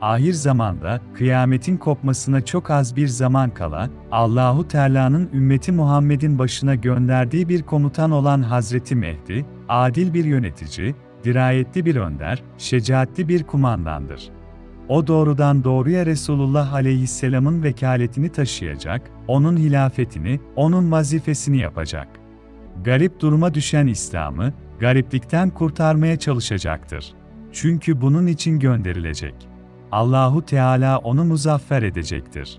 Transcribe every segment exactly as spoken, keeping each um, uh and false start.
Ahir zamanda, kıyametin kopmasına çok az bir zaman kala, Allahu Teala'nın ümmeti Muhammed'in başına gönderdiği bir komutan olan Hazreti Mehdi, adil bir yönetici, dirayetli bir önder, şecaatli bir kumandandır. O doğrudan doğruya Resulullah Aleyhisselam'ın vekaletini taşıyacak, onun hilafetini, onun vazifesini yapacak. Garip duruma düşen İslam'ı, gariplikten kurtarmaya çalışacaktır. Çünkü bunun için gönderilecek. Allahu Teala onu muzaffer edecektir.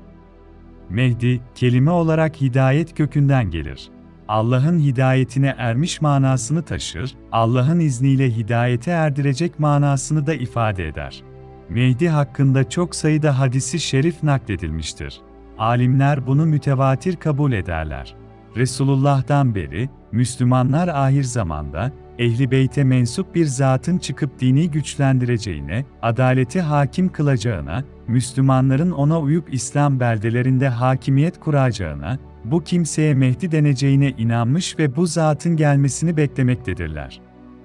Mehdi, kelime olarak hidayet kökünden gelir. Allah'ın hidayetine ermiş manasını taşır, Allah'ın izniyle hidayete erdirecek manasını da ifade eder. Mehdi hakkında çok sayıda hadisi şerif nakledilmiştir. Alimler bunu mütevatir kabul ederler. Resulullah'tan beri, Müslümanlar ahir zamanda, Ehl-i Beyt'e mensup bir zatın çıkıp dini güçlendireceğine, adaleti hakim kılacağına, Müslümanların ona uyup İslam beldelerinde hakimiyet kuracağına, bu kimseye Mehdi deneceğine inanmış ve bu zatın gelmesini beklemektedirler.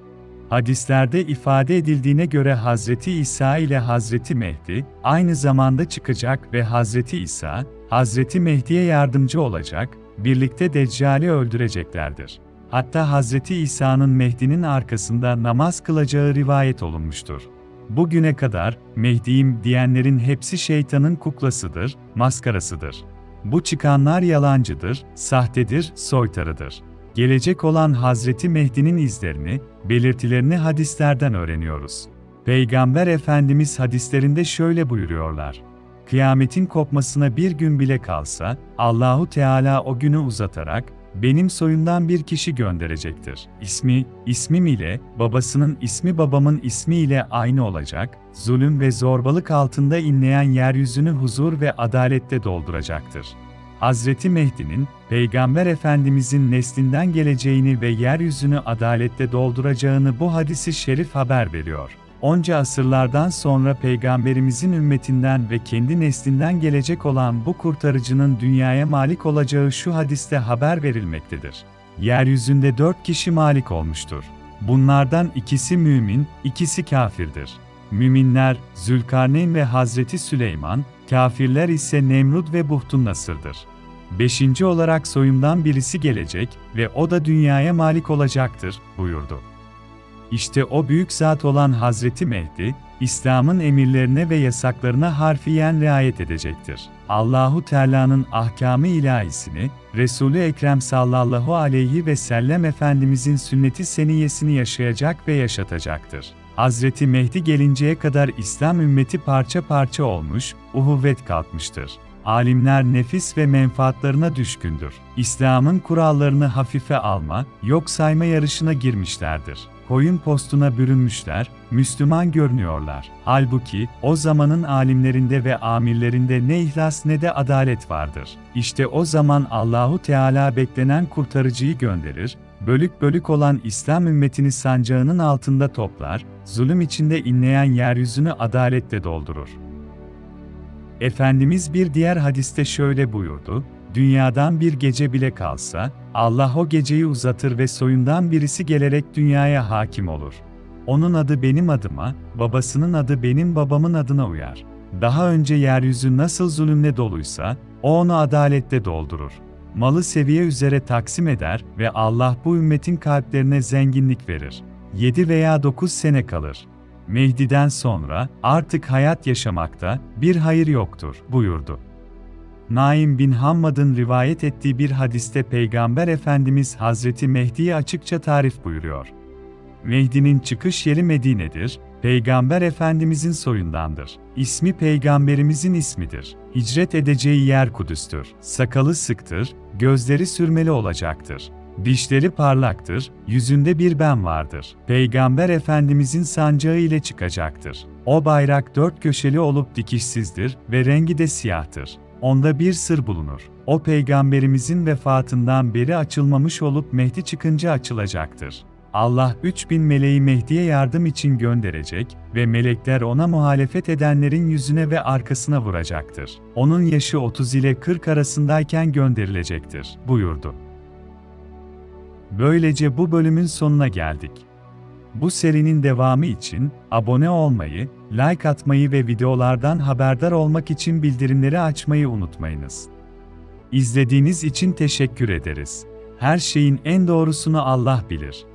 Hadislerde ifade edildiğine göre Hazreti İsa ile Hazreti Mehdi, aynı zamanda çıkacak ve Hazreti İsa, Hazreti Mehdi'ye yardımcı olacak, birlikte Deccal'i öldüreceklerdir. Hatta Hazreti İsa'nın Mehdi'nin arkasında namaz kılacağı rivayet olunmuştur. Bugüne kadar, Mehdi'yim diyenlerin hepsi şeytanın kuklasıdır, maskarasıdır. Bu çıkanlar yalancıdır, sahtedir, soytarıdır. Gelecek olan Hazreti Mehdi'nin izlerini, belirtilerini hadislerden öğreniyoruz. Peygamber Efendimiz hadislerinde şöyle buyuruyorlar: Kıyametin kopmasına bir gün bile kalsa, Allahu Teala o günü uzatarak, benim soyumdan bir kişi gönderecektir. İsmi, ismim ile, babasının ismi babamın ismi ile aynı olacak, zulüm ve zorbalık altında inleyen yeryüzünü huzur ve adalette dolduracaktır. Hazreti Mehdi'nin, Peygamber Efendimizin neslinden geleceğini ve yeryüzünü adalette dolduracağını bu hadis-i şerif haber veriyor. Onca asırlardan sonra Peygamberimizin ümmetinden ve kendi neslinden gelecek olan bu kurtarıcının dünyaya malik olacağı şu hadiste haber verilmektedir. Yeryüzünde dört kişi malik olmuştur. Bunlardan ikisi mümin, ikisi kafirdir. Müminler, Zülkarneyn ve Hazreti Süleyman, kafirler ise Nemrud ve Buhtun-Nasır'dır. Beşinci olarak soyumdan birisi gelecek ve o da dünyaya malik olacaktır, buyurdu. İşte o büyük zat olan Hazreti Mehdi, İslam'ın emirlerine ve yasaklarına harfiyen riayet edecektir. Allahu Teala'nın ahkâm-ı ilahisini, Resul-i Ekrem sallallahu aleyhi ve sellem Efendimizin sünnet-i seniyyesini yaşayacak ve yaşatacaktır. Hazreti Mehdi gelinceye kadar İslam ümmeti parça parça olmuş, uhuvvet kalkmıştır. Alimler nefis ve menfaatlarına düşkündür. İslam'ın kurallarını hafife alma, yok sayma yarışına girmişlerdir. Koyun postuna bürünmüşler, Müslüman görünüyorlar. Halbuki, o zamanın alimlerinde ve amirlerinde ne ihlas ne de adalet vardır. İşte o zaman Allahu Teala beklenen kurtarıcıyı gönderir, bölük bölük olan İslam ümmetini sancağının altında toplar, zulüm içinde inleyen yeryüzünü adaletle doldurur. Efendimiz bir diğer hadiste şöyle buyurdu: Dünyadan bir gece bile kalsa, Allah o geceyi uzatır ve soyundan birisi gelerek dünyaya hakim olur. Onun adı benim adıma, babasının adı benim babamın adına uyar. Daha önce yeryüzü nasıl zulümle doluysa, o onu adaletle doldurur. Malı seviye üzere taksim eder ve Allah bu ümmetin kalplerine zenginlik verir. Yedi veya dokuz sene kalır. Mehdi'den sonra, artık hayat yaşamakta, bir hayır yoktur, buyurdu. Naim bin Hammad'ın rivayet ettiği bir hadiste Peygamber Efendimiz Hazreti Mehdi'yi açıkça tarif buyuruyor. Mehdi'nin çıkış yeri Medine'dir, Peygamber Efendimizin soyundandır. İsmi Peygamberimizin ismidir. Hicret edeceği yer Kudüs'tür. Sakalı sıktır, gözleri sürmeli olacaktır. Dişleri parlaktır, yüzünde bir ben vardır. Peygamber Efendimizin sancağı ile çıkacaktır. O bayrak dört köşeli olup dikişsizdir ve rengi de siyahtır. Onda bir sır bulunur. O Peygamberimizin vefatından beri açılmamış olup Mehdi çıkınca açılacaktır. Allah üç bin meleği Mehdi'ye yardım için gönderecek ve melekler ona muhalefet edenlerin yüzüne ve arkasına vuracaktır. Onun yaşı otuz ile kırk arasındayken gönderilecektir, buyurdu. Böylece bu bölümün sonuna geldik. Bu serinin devamı için abone olmayı, like atmayı ve videolardan haberdar olmak için bildirimleri açmayı unutmayınız. İzlediğiniz için teşekkür ederiz. Her şeyin en doğrusunu Allah bilir.